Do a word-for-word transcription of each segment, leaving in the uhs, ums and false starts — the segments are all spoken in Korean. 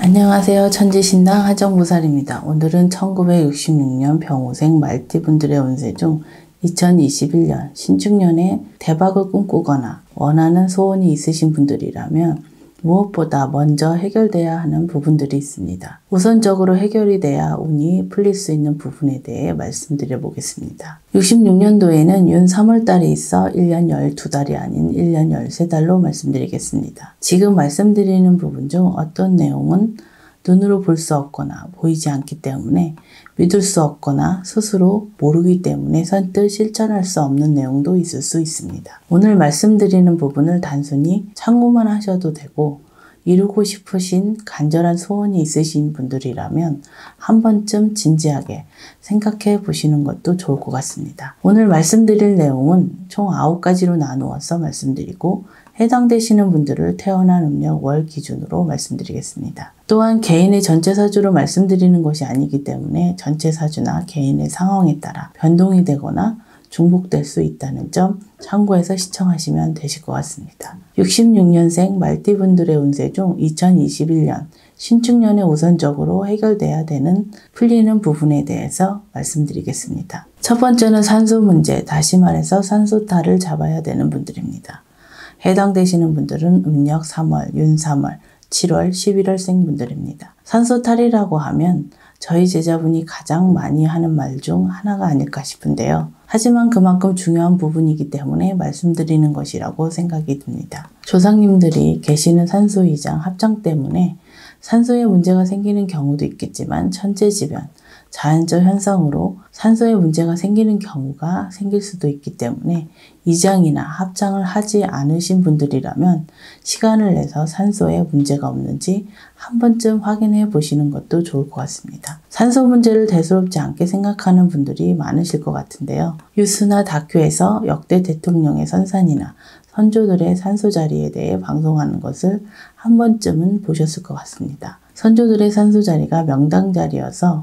안녕하세요. 천지신당 하정무살입니다. 오늘은 천구백육십육 년 병오생 말띠분들의 운세 중 이천이십일 년 신축년에 대박을 꿈꾸거나 원하는 소원이 있으신 분들이라면 무엇보다 먼저 해결돼야 하는 부분들이 있습니다. 우선적으로 해결이 돼야 운이 풀릴 수 있는 부분에 대해 말씀드려 보겠습니다. 육십육 년도에는 윤 삼월달이 있어 일 년 열두 달이 아닌 일 년 열세 달로 말씀드리겠습니다. 지금 말씀드리는 부분 중 어떤 내용은 눈으로 볼 수 없거나 보이지 않기 때문에 믿을 수 없거나 스스로 모르기 때문에 선뜻 실천할 수 없는 내용도 있을 수 있습니다. 오늘 말씀드리는 부분을 단순히 참고만 하셔도 되고 이루고 싶으신 간절한 소원이 있으신 분들이라면 한 번쯤 진지하게 생각해 보시는 것도 좋을 것 같습니다. 오늘 말씀드릴 내용은 총 아홉 가지로 나누어서 말씀드리고 해당되시는 분들을 태어난 음력 월 기준으로 말씀드리겠습니다. 또한 개인의 전체 사주로 말씀드리는 것이 아니기 때문에 전체 사주나 개인의 상황에 따라 변동이 되거나 중복될 수 있다는 점 참고해서 시청하시면 되실 것 같습니다. 육십육 년생 말띠분들의 운세 중 이천이십일 년 신축년에 우선적으로 해결돼야 되는 풀리는 부분에 대해서 말씀드리겠습니다. 첫 번째는 산소 문제, 다시 말해서 산소탈을 잡아야 되는 분들입니다. 해당되시는 분들은 음력 삼월, 윤 삼월, 칠월, 십일월생 분들입니다. 산소탈이라고 하면 저희 제자분이 가장 많이 하는 말 중 하나가 아닐까 싶은데요. 하지만 그만큼 중요한 부분이기 때문에 말씀드리는 것이라고 생각이 듭니다. 조상님들이 계시는 산소이장 합장 때문에 산소에 문제가 생기는 경우도 있겠지만 천재지변, 자연적 현상으로 산소에 문제가 생기는 경우가 생길 수도 있기 때문에 이장이나 합장을 하지 않으신 분들이라면 시간을 내서 산소에 문제가 없는지 한 번쯤 확인해 보시는 것도 좋을 것 같습니다. 산소 문제를 대수롭지 않게 생각하는 분들이 많으실 것 같은데요. 뉴스나 다큐에서 역대 대통령의 선산이나 선조들의 산소 자리에 대해 방송하는 것을 한 번쯤은 보셨을 것 같습니다. 선조들의 산소 자리가 명당 자리여서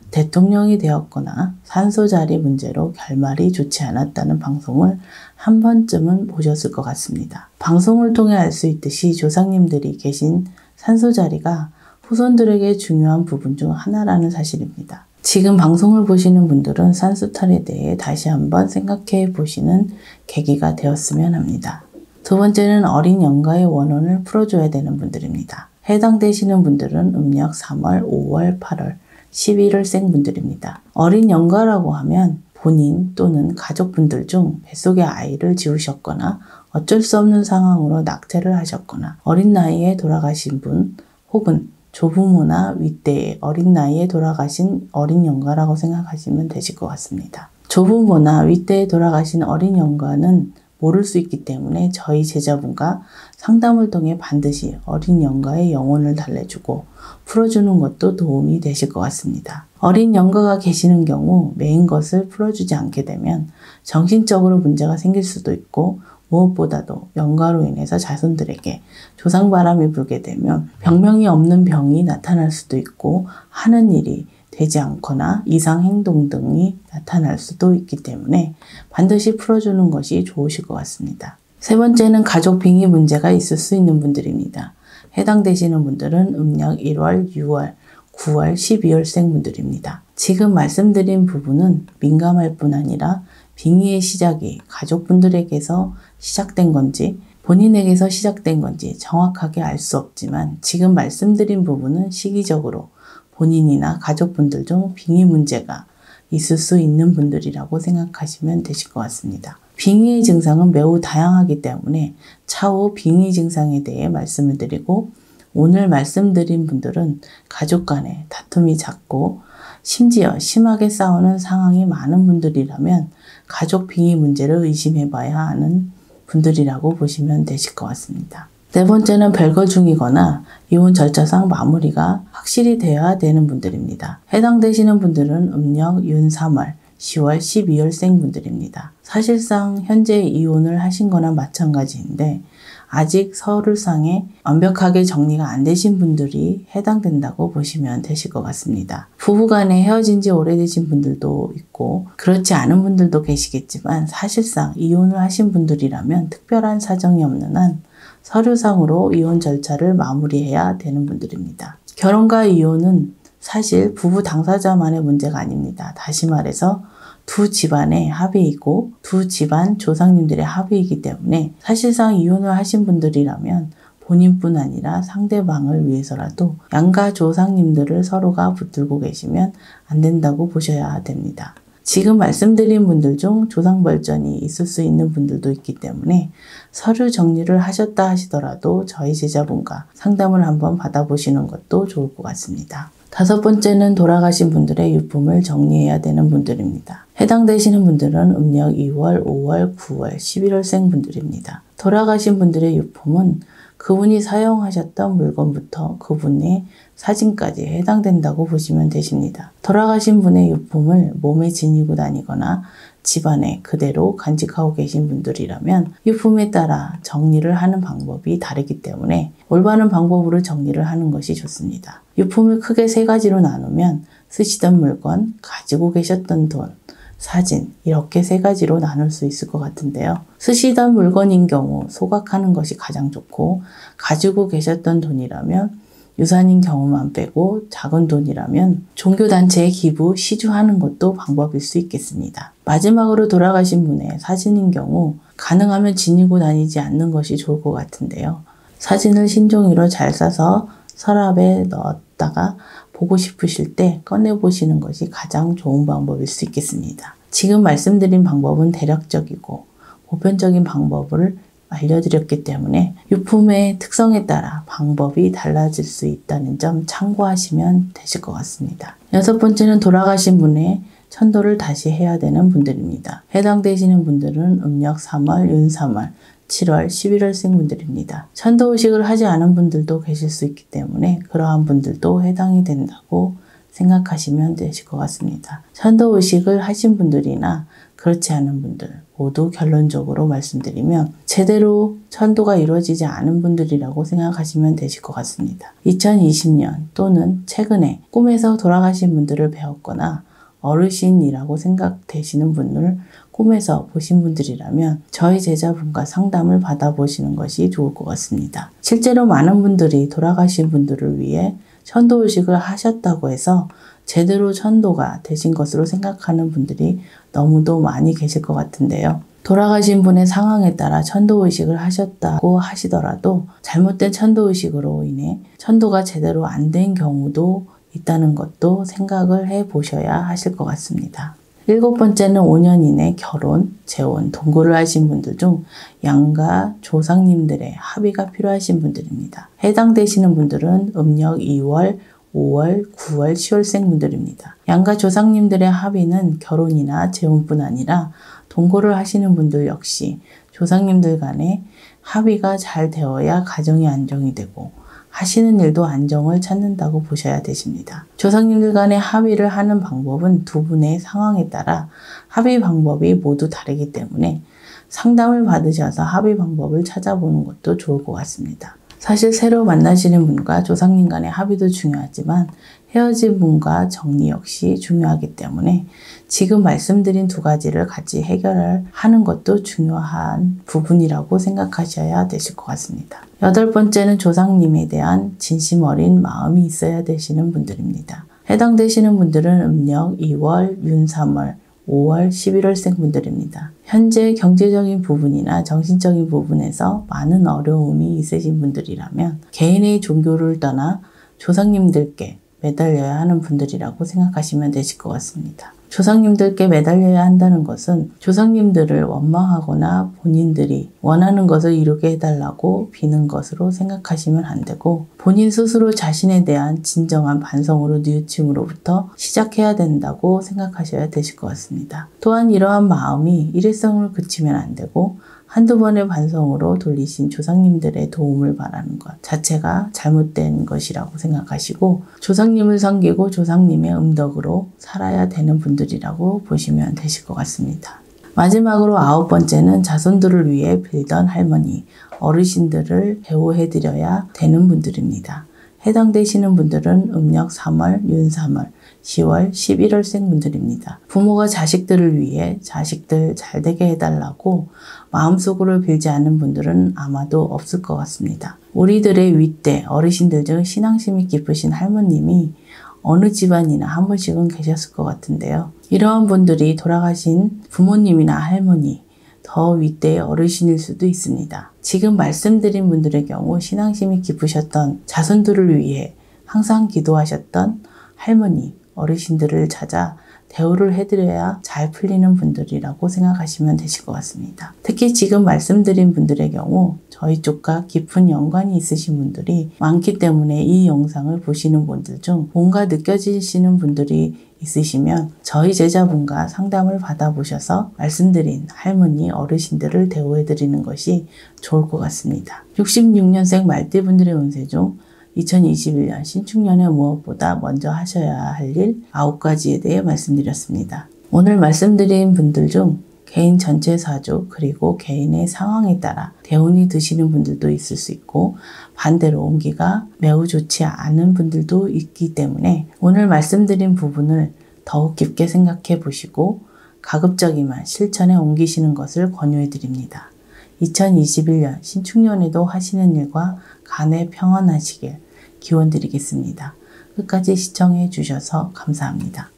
대통령이 되었거나 산소 자리 문제로 결말이 좋지 않았다는 방송을 한 번쯤은 보셨을 것 같습니다. 방송을 통해 알 수 있듯이 조상님들이 계신 산소 자리가 후손들에게 중요한 부분 중 하나라는 사실입니다. 지금 방송을 보시는 분들은 산소탈에 대해 다시 한번 생각해 보시는 계기가 되었으면 합니다. 두 번째는 어린 영가의 원혼을 풀어줘야 되는 분들입니다. 해당되시는 분들은 음력 삼월, 오월, 팔월, 십일월생 분들입니다. 어린 영가라고 하면 본인 또는 가족분들 중 뱃속에 아이를 지우셨거나 어쩔 수 없는 상황으로 낙태를 하셨거나 어린 나이에 돌아가신 분 혹은 조부모나 윗대의 어린 나이에 돌아가신 어린 영가라고 생각하시면 되실 것 같습니다. 조부모나 윗대에 돌아가신 어린 영가는 모를 수 있기 때문에 저희 제자분과 상담을 통해 반드시 어린 영가의 영혼을 달래주고 풀어주는 것도 도움이 되실 것 같습니다. 어린 영가가 계시는 경우 메인 것을 풀어주지 않게 되면 정신적으로 문제가 생길 수도 있고 무엇보다도 영가로 인해서 자손들에게 조상바람이 불게 되면 병명이 없는 병이 나타날 수도 있고 하는 일이 되지 않거나 이상 행동 등이 나타날 수도 있기 때문에 반드시 풀어주는 것이 좋으실 것 같습니다. 세 번째는 가족 빙의 문제가 있을 수 있는 분들입니다. 해당되시는 분들은 음력 일월, 유월, 구월, 십이월생 분들입니다. 지금 말씀드린 부분은 민감할 뿐 아니라 빙의의 시작이 가족분들에게서 시작된 건지 본인에게서 시작된 건지 정확하게 알 수 없지만 지금 말씀드린 부분은 시기적으로 본인이나 가족분들 중 빙의 문제가 있을 수 있는 분들이라고 생각하시면 되실 것 같습니다. 빙의의 증상은 매우 다양하기 때문에 차후 빙의 증상에 대해 말씀을 드리고 오늘 말씀드린 분들은 가족 간에 다툼이 잦고 심지어 심하게 싸우는 상황이 많은 분들이라면 가족 빙의 문제를 의심해 봐야 하는 분들이라고 보시면 되실 것 같습니다. 네 번째는 별거 중이거나 이혼 절차상 마무리가 확실히 되어야 되는 분들입니다. 해당되시는 분들은 음력 윤 삼월, 시월, 십이월생 분들입니다. 사실상 현재 이혼을 하신 거나 마찬가지인데 아직 서류상에 완벽하게 정리가 안 되신 분들이 해당된다고 보시면 되실 것 같습니다. 부부간에 헤어진 지 오래되신 분들도 있고 그렇지 않은 분들도 계시겠지만 사실상 이혼을 하신 분들이라면 특별한 사정이 없는 한 서류상으로 이혼 절차를 마무리해야 되는 분들입니다. 결혼과 이혼은 사실 부부 당사자만의 문제가 아닙니다. 다시 말해서 두 집안의 합의이고 두 집안 조상님들의 합의이기 때문에 사실상 이혼을 하신 분들이라면 본인뿐 아니라 상대방을 위해서라도 양가 조상님들을 서로가 붙들고 계시면 안 된다고 보셔야 됩니다. 지금 말씀드린 분들 중 조상벌전이 있을 수 있는 분들도 있기 때문에 서류 정리를 하셨다 하시더라도 저희 제자분과 상담을 한번 받아보시는 것도 좋을 것 같습니다. 다섯 번째는 돌아가신 분들의 유품을 정리해야 되는 분들입니다. 해당되시는 분들은 음력 이월, 오월, 구월, 십일월생 분들입니다. 돌아가신 분들의 유품은 그분이 사용하셨던 물건부터 그분의 사진까지 해당된다고 보시면 되십니다. 돌아가신 분의 유품을 몸에 지니고 다니거나 집안에 그대로 간직하고 계신 분들이라면 유품에 따라 정리를 하는 방법이 다르기 때문에 올바른 방법으로 정리를 하는 것이 좋습니다. 유품을 크게 세 가지로 나누면 쓰시던 물건, 가지고 계셨던 돈, 사진 이렇게 세 가지로 나눌 수 있을 것 같은데요. 쓰시던 물건인 경우 소각하는 것이 가장 좋고 가지고 계셨던 돈이라면 유산인 경우만 빼고 작은 돈이라면 종교단체에 기부, 시주하는 것도 방법일 수 있겠습니다. 마지막으로 돌아가신 분의 사진인 경우 가능하면 지니고 다니지 않는 것이 좋을 것 같은데요. 사진을 신종이로 잘 싸서 서랍에 넣었다가 보고 싶으실 때 꺼내보시는 것이 가장 좋은 방법일 수 있겠습니다. 지금 말씀드린 방법은 대략적이고 보편적인 방법을 알려드렸기 때문에 유품의 특성에 따라 방법이 달라질 수 있다는 점 참고하시면 되실 것 같습니다. 여섯 번째는 돌아가신 분의 천도를 다시 해야 되는 분들입니다. 해당되시는 분들은 음력 삼월, 윤삼월, 칠월, 십일월생 분들입니다. 천도의식을 하지 않은 분들도 계실 수 있기 때문에 그러한 분들도 해당이 된다고 생각하시면 되실 것 같습니다. 천도의식을 하신 분들이나 그렇지 않은 분들 모두 결론적으로 말씀드리면 제대로 천도가 이루어지지 않은 분들이라고 생각하시면 되실 것 같습니다. 이천이십 년 또는 최근에 꿈에서 돌아가신 분들을 배웠거나 어르신이라고 생각되시는 분을 꿈에서 보신 분들이라면 저희 제자분과 상담을 받아보시는 것이 좋을 것 같습니다. 실제로 많은 분들이 돌아가신 분들을 위해 천도의식을 하셨다고 해서 제대로 천도가 되신 것으로 생각하는 분들이 너무도 많이 계실 것 같은데요. 돌아가신 분의 상황에 따라 천도의식을 하셨다고 하시더라도 잘못된 천도의식으로 인해 천도가 제대로 안 된 경우도 있다는 것도 생각을 해 보셔야 하실 것 같습니다. 일곱 번째는 오 년 이내 결혼, 재혼, 동거를 하신 분들 중 양가 조상님들의 합의가 필요하신 분들입니다. 해당되시는 분들은 음력 이월, 오월, 구월, 시월생 분들입니다. 양가 조상님들의 합의는 결혼이나 재혼뿐 아니라 동거를 하시는 분들 역시 조상님들 간에 합의가 잘 되어야 가정이 안정이 되고 하시는 일도 안정을 찾는다고 보셔야 되십니다. 조상님들 간의 합의를 하는 방법은 두 분의 상황에 따라 합의 방법이 모두 다르기 때문에 상담을 받으셔서 합의 방법을 찾아보는 것도 좋을 것 같습니다. 사실 새로 만나시는 분과 조상님 간의 합의도 중요하지만 헤어진 분과 정리 역시 중요하기 때문에 지금 말씀드린 두 가지를 같이 해결하는 것도 중요한 부분이라고 생각하셔야 되실 것 같습니다. 여덟 번째는 조상님에 대한 진심 어린 마음이 있어야 되시는 분들입니다. 해당되시는 분들은 음력 이월, 윤삼월, 오월, 십일월생 분들입니다. 현재 경제적인 부분이나 정신적인 부분에서 많은 어려움이 있으신 분들이라면 개인의 종교를 떠나 조상님들께 매달려야 하는 분들이라고 생각하시면 되실 것 같습니다. 조상님들께 매달려야 한다는 것은 조상님들을 원망하거나 본인들이 원하는 것을 이루게 해달라고 비는 것으로 생각하시면 안 되고 본인 스스로 자신에 대한 진정한 반성으로 뉘우침으로부터 시작해야 된다고 생각하셔야 되실 것 같습니다. 또한 이러한 마음이 일회성을 그치면 안 되고 한두 번의 반성으로 돌리신 조상님들의 도움을 바라는 것 자체가 잘못된 것이라고 생각하시고 조상님을 섬기고 조상님의 음덕으로 살아야 되는 분들이라고 보시면 되실 것 같습니다. 마지막으로 아홉 번째는 자손들을 위해 빌던 할머니, 어르신들을 배우해드려야 되는 분들입니다. 해당되시는 분들은 음력 삼월, 윤삼월, 시월, 십일월생 분들입니다. 부모가 자식들을 위해 자식들 잘되게 해달라고 마음속으로 빌지 않는 분들은 아마도 없을 것 같습니다. 우리들의 윗대, 어르신들 중 신앙심이 깊으신 할머님이 어느 집안이나 한 분씩은 계셨을 것 같은데요. 이러한 분들이 돌아가신 부모님이나 할머니, 더 윗대의 어르신일 수도 있습니다. 지금 말씀드린 분들의 경우 신앙심이 깊으셨던 자손들을 위해 항상 기도하셨던 할머니, 어르신들을 찾아 대우를 해드려야 잘 풀리는 분들이라고 생각하시면 되실 것 같습니다. 특히 지금 말씀드린 분들의 경우 저희 쪽과 깊은 연관이 있으신 분들이 많기 때문에 이 영상을 보시는 분들 중 뭔가 느껴지시는 분들이 있으시면 저희 제자분과 상담을 받아보셔서 말씀드린 할머니, 어르신들을 대우해드리는 것이 좋을 것 같습니다. 육십육년생 말띠분들의 운세 중 이천이십일년 신축년에 무엇보다 먼저 하셔야 할 일 아홉 가지에 대해 말씀드렸습니다. 오늘 말씀드린 분들 중 개인 전체 사주 그리고 개인의 상황에 따라 대운이 드시는 분들도 있을 수 있고 반대로 운기가 매우 좋지 않은 분들도 있기 때문에 오늘 말씀드린 부분을 더욱 깊게 생각해 보시고 가급적이면 실천에 옮기시는 것을 권유해 드립니다. 이천이십일년 신축년에도 하시는 일과 간에 평안하시길 기원 드리겠습니다. 끝까지 시청해 주셔서 감사합니다.